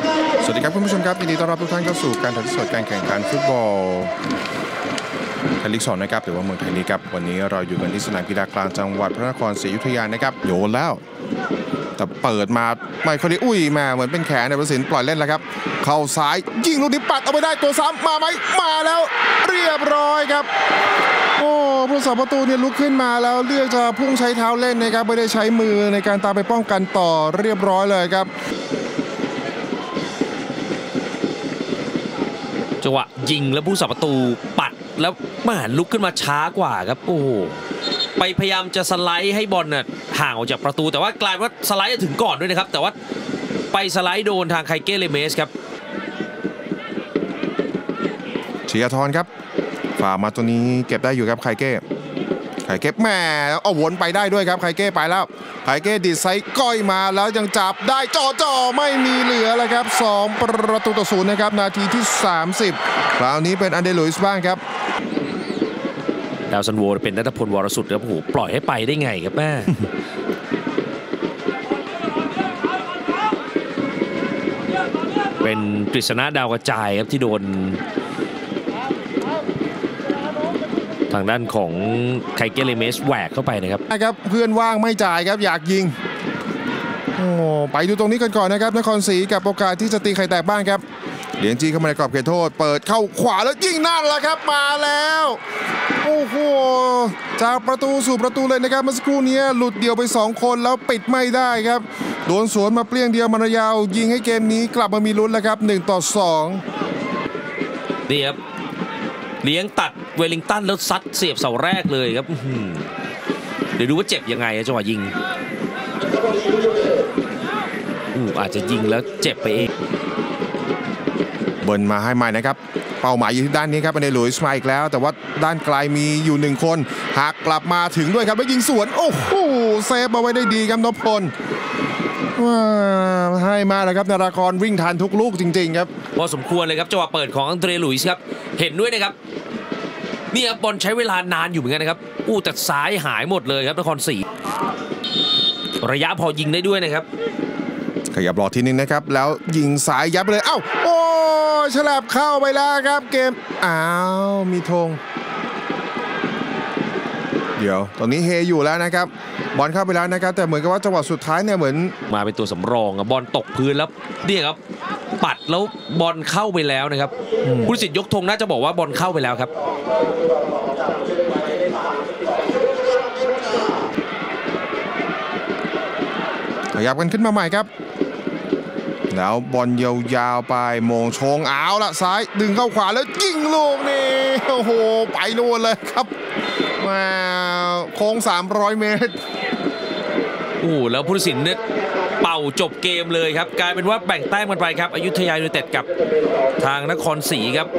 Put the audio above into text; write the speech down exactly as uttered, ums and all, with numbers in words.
สวัสดีครับคุณผู้ชมครับยินดีต้อนรับทุกท่านเข้าสู่การถ่ายทอดสดการแข่งขันฟุตบอลไทยลีกสองนะครับหรือว่าเมืองไทยลีกครับวันนี้เราอยู่กันที่สนามกีฬากลางจังหวัดพระนครศรีอยุธยานะครับโยนแล้วแต่เปิดมาไม่ค่อยได้อุ้ยมาเหมือนเป็นแขนในประสิทธิ์ปล่อยเล่นแล้วครับเข้าซ้ายยิงลูกนี้ปัดเอาไปได้ตัวซ้ำมาไหมมาแล้วเรียบร้อยครับโอ้ผู้สาประตูเนี่ยลุกขึ้นมาแล้วเลือกจะพุ่งใช้เท้าเล่นนะครับไม่ได้ใช้มือในการตามไปป้องกันต่อเรียบร้อยเลยครับจังหวะยิงแล้วผู้สาประตูปัดแล้วมาลุกขึ้นมาช้ากว่าครับโอ้โหไปพยายามจะสไลด์ให้บอลน่ะห่างออกจากประตูแต่ว่ากลายว่าสไลด์ถึงก่อนด้วยนะครับแต่ว่าไปสไลด์โดนทางไคเก้เลเมสครับเชียร์ทอนครับฝ่ามาตัวนี้เก็บได้อยู่ครับไคเก้ไคเก้แม่เอาวนไปได้ด้วยครับไคเก้ไปแล้วไคเก้ดีดไซด์ก้อยมาแล้วยังจับได้จ่อจ่อไม่มีเหลือแล้วครับสองประตูต่อศูนย์นะครับนาทีที่สามสิบคราวนี้เป็นอันเดลุยส์บ้างครับดาวซันโวเป็นณัฐพลวรสุดครับโอ้โหปล่อยให้ไปได้ไงครับแม่ เป็นกฤษณะดาวกระจายครับที่โดนทางด้านของไคเกเลเมสแหวกเข้าไปนะครับนะครับเพื่อนว่างไม่จ่ายครับอยากยิงโอ้ไปดูตรงนี้กันก่อนนะครับนครศรีกับโอกาสที่จะตีไข่แตกบ้างครับเหลียงจีเข้ามาในกรอบเขตโทษเปิดเข้าขวาแล้วยิงนั่นแหละครับมาแล้วโอ้โหจากประตูสู่ประตูเลยนะครับเมื่อสักครู่นี้หลุดเดี่ยวไปสองคนแล้วปิดไม่ได้ครับโดนสวนมาเปรี้ยงเดียวมารยาวยิงให้เกมนี้กลับมามีลุ้นแล้วครับหนึ่งต่อสองนี่ครับเลี้ยงตัดเวลลิงตันแล้วซัดเสียบเสาแรกเลยครับเดี๋ยวดูว่าเจ็บยังไงจังหวะยิงอู้อาจจะยิงแล้วเจ็บไปเองเบิร์นมาให้ใหม่นะครับเป้าหมายอยู่ที่ด้านนี้ครับอันเดลุยส์มาอีกแล้วแต่ว่าด้านไกลมีอยู่หนึ่งคนหักกลับมาถึงด้วยครับแล้วยิงสวนโอ้โหเซฟเอาไว้ได้ดีครับนพพลให้มาแล้วครับนารากรวิ่งทันทุกลูกจริงๆครับพอสมควรเลยครับจังหวะเปิดของอังเดรลุยส์ครับเห็นด้วยนะครับนี่ครับบอลใช้เวลานานอยู่เหมือนกันนะครับอู้แต่ซ้ายหายหมดเลยครับนครศรีระยะพอยิงได้ด้วยนะครับขยับรอทีนึงนะครับแล้วยิงสายยับเลยเอ้าโอ้ฉลับเข้าไปแล้วครับเกมอ้าวมีธงเดี๋ยวตอนนี้เฮอยู่แล้วนะครับบอลเข้าไปแล้วนะครับแต่เหมือนกับว่าจังหวะสุดท้ายเนี่ยเหมือนมาเป็นตัวสำรองบอลตกพื้นแล้วเนี่ยครับปัดแล้วบอลเข้าไปแล้วนะครับผู้ตัดสินยกธงน่าจะบอกว่าบอลเข้าไปแล้วครับขยับกันขึ้นมาใหม่ครับแล้วบอลยาวๆไปโมงชงเอาละซ้ายดึงเข้าขวาแล้วยิงลูกนี่โอ้โหไปนู่นเลยครับมาโค้งสามร้อยเมตรโอ้แล้วผู้ตัดสินเนี่ยเป่าจบเกมเลยครับกลายเป็นว่าแบ่งแต้มกันไปครับอยุธยายูไนเต็ดกับทางนครศรีครับ